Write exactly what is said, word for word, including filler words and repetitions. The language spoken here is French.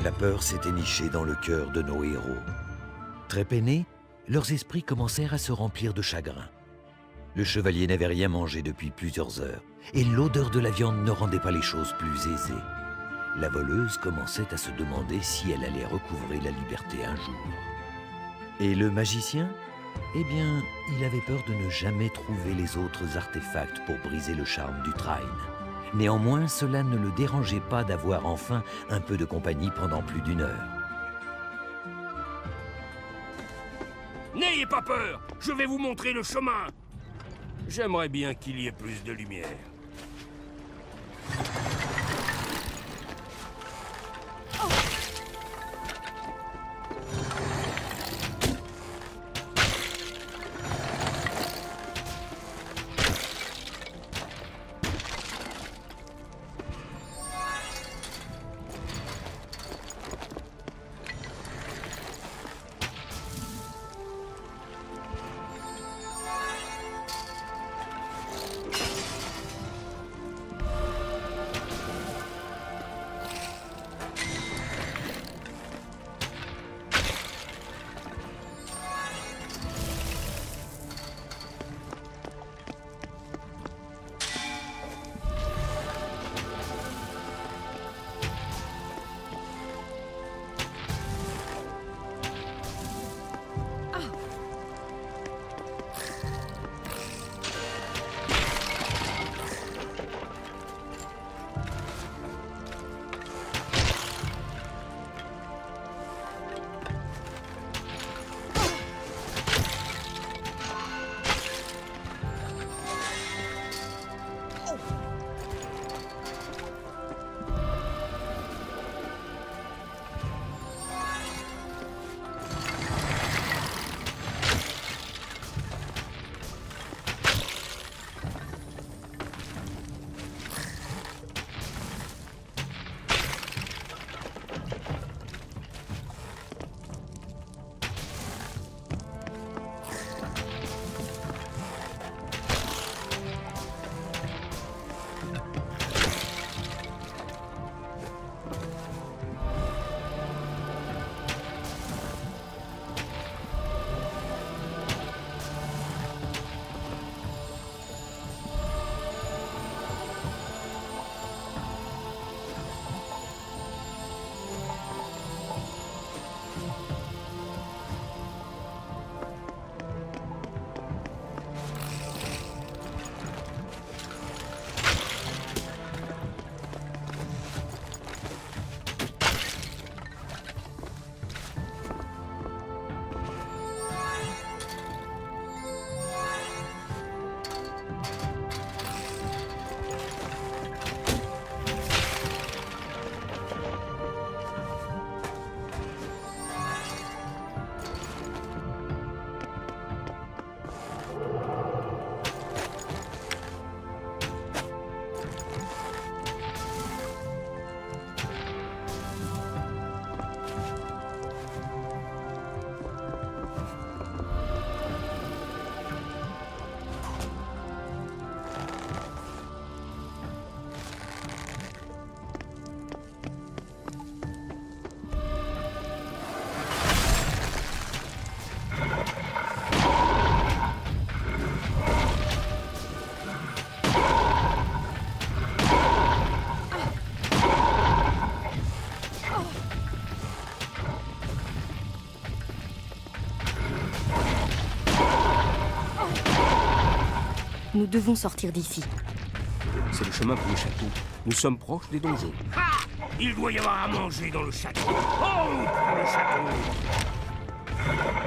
La peur s'était nichée dans le cœur de nos héros. Très peinés, leurs esprits commencèrent à se remplir de chagrin. Le chevalier n'avait rien mangé depuis plusieurs heures, et l'odeur de la viande ne rendait pas les choses plus aisées. La voleuse commençait à se demander si elle allait recouvrer la liberté un jour. Et le magicien? Eh bien, il avait peur de ne jamais trouver les autres artefacts pour briser le charme du Trine. Néanmoins, cela ne le dérangeait pas d'avoir enfin un peu de compagnie pendant plus d'une heure. N'ayez pas peur, je vais vous montrer le chemin. J'aimerais bien qu'il y ait plus de lumière. Nous devons sortir d'ici. C'est le chemin pour le château. Nous sommes proches des donjons. Ah! Il doit y avoir à manger dans le château. Oh, pour le château!